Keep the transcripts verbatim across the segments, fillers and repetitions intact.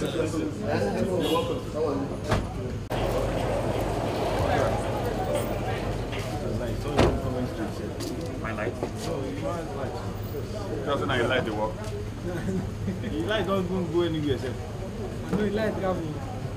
My light? Oh, you want light? Doesn't I like the work? You like don't go anywhere, sir. No, you like traveling.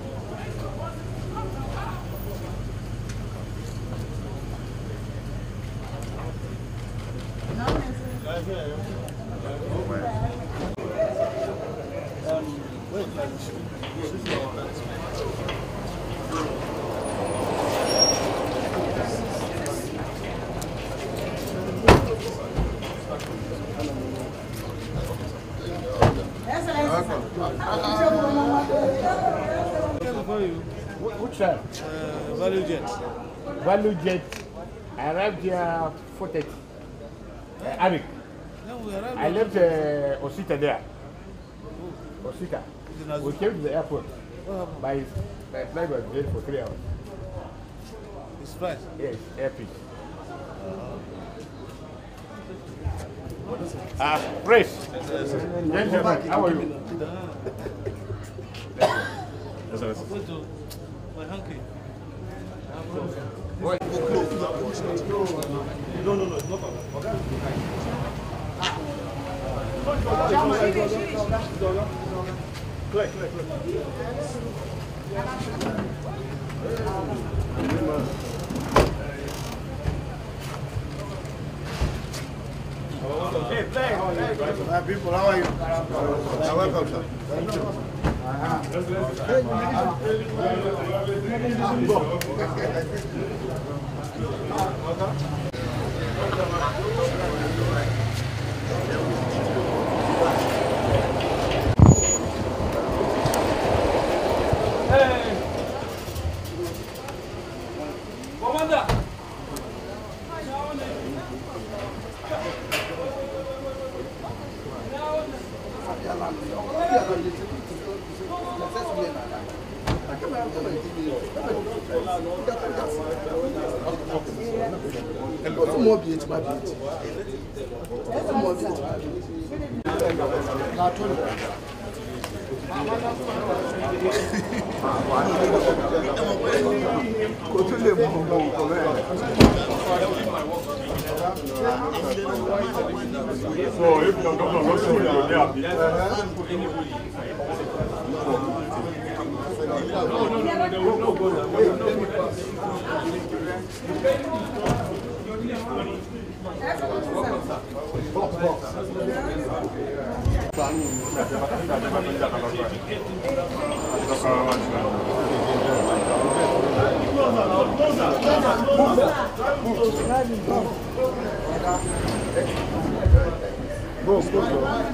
Which one? Uh, Value Jet. Value Jet. I arrived here four thirty. Uh, Arik. No, we arrived. I left uh, Osita there. Oh. Osita. We came to the airport. By my flight was delayed for three hours. It's flight? Yes, airfield. Ah, uh, fresh. Gentlemen, how are you? My hanky. No, no, no, it's not. Click, click, click. Hey, play. Hi, people, how are you? You're welcome, sir. Thank you. Hey! Commander! More B H, my B H. More B H. So if the governor wants to be happy. No, no, no, no, there will not go there. Go, go, go.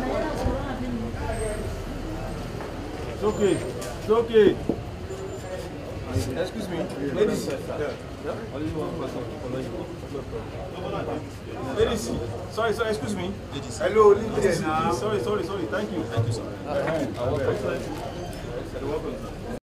It's okay. It's okay. Excuse me. Ladies. Yeah. Only one person. Ladies. Sorry, sorry, excuse me. Ladies. Hello, ladies. Sorry, sorry, sorry. Thank you. Thank you, sir. Thank you. Welcome.